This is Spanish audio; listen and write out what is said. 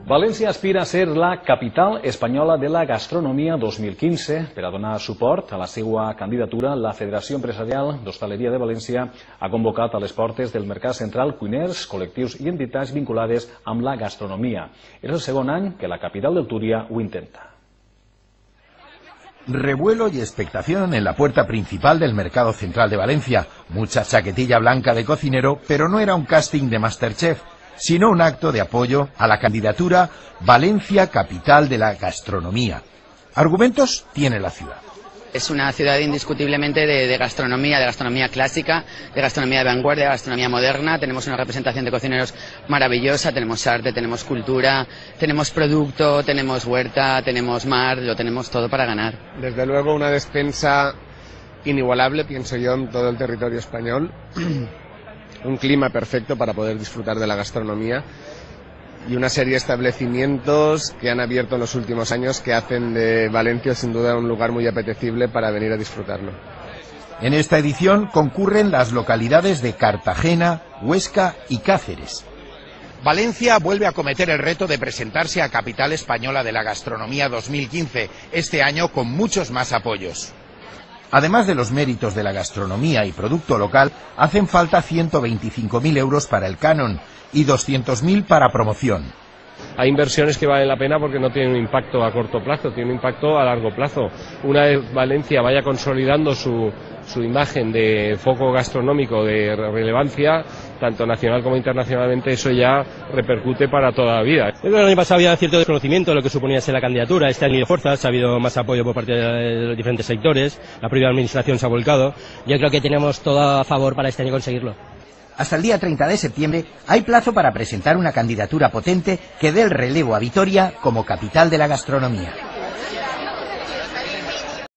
València aspira a ser la capital espanyola de la gastronomia 2015. Per a donar suport a la seva candidatura, la Federació Empresarial d'Hostaleria de València ha convocat a les portes del Mercat Central cuiners, col·lectius i entitats vinculades amb la gastronomia. És el segon any que la capital del Túria ho intenta. Revuelo y expectación en la puerta principal del Mercado Central de Valencia. Mucha chaquetilla blanca de cocinero, pero no era un casting de MasterChef, sino un acto de apoyo a la candidatura Valencia Capital de la Gastronomía. Argumentos tiene la ciudad. Es una ciudad indiscutiblemente de gastronomía clásica, de gastronomía de vanguardia, de gastronomía moderna. Tenemos una representación de cocineros maravillosa, tenemos arte, tenemos cultura, tenemos producto, tenemos huerta, tenemos mar, lo tenemos todo para ganar. Desde luego una despensa inigualable, pienso yo, en todo el territorio español. Un clima perfecto para poder disfrutar de la gastronomía y una serie de establecimientos que han abierto en los últimos años que hacen de Valencia sin duda un lugar muy apetecible para venir a disfrutarlo. En esta edición concurren las localidades de Cartagena, Huesca y Cáceres. Valencia vuelve a cometer el reto de presentarse a Capital Española de la Gastronomía 2015, este año con muchos más apoyos. Además de los méritos de la gastronomía y producto local, hacen falta 125.000 euros para el canon y 200.000 para promoción. Hay inversiones que valen la pena porque no tienen un impacto a corto plazo, tienen un impacto a largo plazo. Una vez Valencia vaya consolidando su imagen de foco gastronómico de relevancia, tanto nacional como internacionalmente, eso ya repercute para toda la vida. El año pasado había cierto desconocimiento de lo que suponía ser la candidatura. Este año ha habido fuerzas, ha habido más apoyo por parte de los diferentes sectores, la propia administración se ha volcado. Yo creo que tenemos todo a favor para este año conseguirlo. Hasta el día 30 de septiembre hay plazo para presentar una candidatura potente que dé el relevo a Vitoria como capital de la gastronomía.